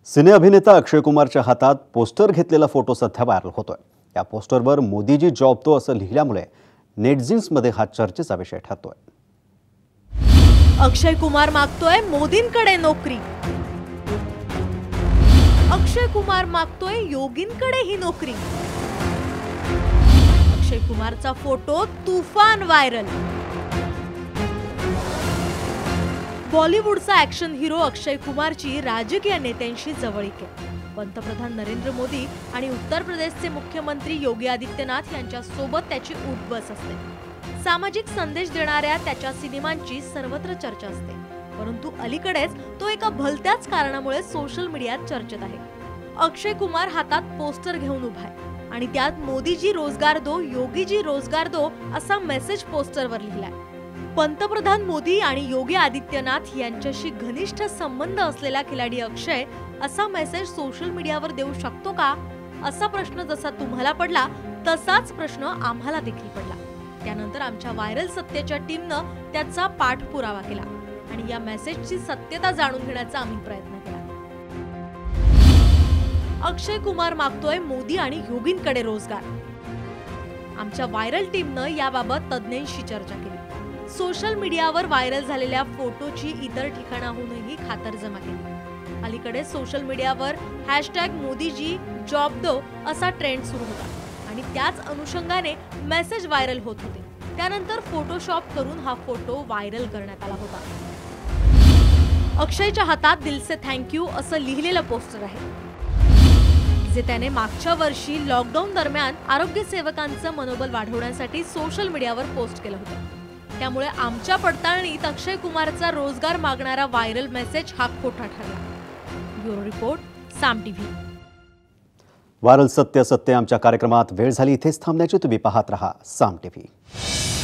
सिने अभिनेता अक्षय कुमारच्या हातात पोस्टर घेतलेला फोटो सध्या व्हायरल होतोय। या पोस्टरवर मोदीजी जॉब दो असं लिहिल्यामुळे नेटिझन्समध्ये हा चर्चेचा विषय ठरतोय। अक्षय कुमार मागतोय मोदींकडे नोकरी। अक्षय कुमार मागतोय योगींकडे ही नोकरी। अक्षय कुमारचा फोटो तुफान व्हायरल। बॉलिवूडचा ॲक्शन हिरो अक्षय कुमारची राजकीय नेत्यांशी जवळीक आहे। पंतप्रधान नरेंद्र मोदी आणि उत्तर प्रदेशचे मुख्यमंत्री योगी आदित्यनाथ यांच्या सोबत त्याची उठबस असते। सामाजिक संदेश देणाऱ्या त्याच्या सिनेमांची सर्वत्र चर्चा असते, परंतु अलीकडेच तो एका भलत्याच कारणामुळे सोशल मीडियात चर्चेत आहे। अक्षय कुमार हातात पोस्टर घेऊन उभा आहे आणि त्यात मोदीजी रोजगार दो, योगीजी रोजगार दो असा मेसेज पोस्टरवर लिहिलाय। पंतप्रधान मोदी आणि योगी आदित्यनाथ यांच्याशी घनिष्ठ संबंध असलेला खिलाडी अक्षय असा मेसेज सोशल मीडियावर देऊ शकतो का, असा प्रश्न जसा तुम्हाला पडला तसाच प्रश्न आम्हाला देखील पडला। त्यानंतर आमच्या व्हायरल सत्याच्या टीमनं त्याचा पाठपुरावा केला आणि या मेसेजची सत्यता जाणून घेण्याचा आम्ही प्रयत्न केला। अक्षय कुमार मागतोय मोदी आणि योगींकडे रोजगार। आमच्या व्हायरल टीमनं याबाबत तज्ञांशी चर्चा केली। सोशल मीडियावर व्हायरल झालेल्या फोटोची इतर ठिकाणाहूनही खातरजमा केली। अलीकडे सोशल मीडियावर #मोदीजी जॉब दो असा ट्रेंड सुरू होता आणि त्याच अनुषंगाने मेसेज व्हायरल होत होते। त्यानंतर फोटोशॉप करून हा फोटो व्हायरल करण्यात आला होता। अक्षयच्या हातात दिल से थँक्यू असं लिहिलेलं पोस्टर आहे, जे त्याने मागच्या वर्षी लॉकडाऊन दरम्यान आरोग्य सेवकांचं मनोबल वाढवण्यासाठी सोशल मीडियावर पोस्ट केलं होतं। त्यामुळे आमच्या पडताळणीत अक्षय कुमारचा रोजगार मागणारा व्हायरल मेसेज हा खोटा ठरला। Bureau report, Saam TV. Viral सत्य आमच्या कार्यक्रमात वेळ झाली इथेच थांबण्याची। तुम्ही पाहत रहा साम टीव्ही।